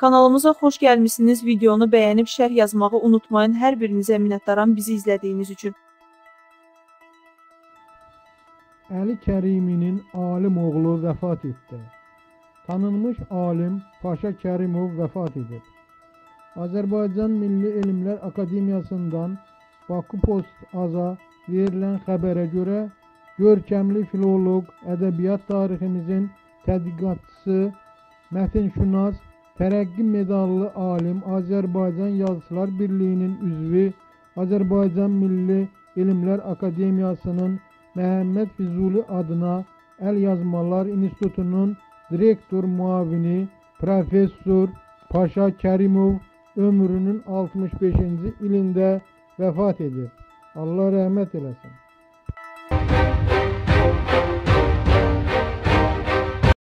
Kanalımıza xoş gəlmişsiniz. Videonu bəyənib şərh yazmağı unutmayın. Hər birinizə minnətdaram bizi izlədiyiniz üçün. Əli Kəriminin alim oğlu vəfat etdi. Tanınmış alim Paşa Kərimov vəfat edib. Azərbaycan Milli Elmlər Akademiyasından Bakı Post AZ'a verilən xəbərə görə görkəmli filoloq, ədəbiyyat tariximizin tədqiqatçısı, mətinşünas, tərəqqi medallı alim, Azərbaycan Yazıçılar Birliyinin üzvü, Azərbaycan Milli Elmlər Akademiyasının Məhəmməd Füzuli adına Əl Yazmalar İnstitutunun direktor müavini Professor Paşa Kərimov ömrünün 65-ci ilində vəfat edir. Allah rəhmət eləsin.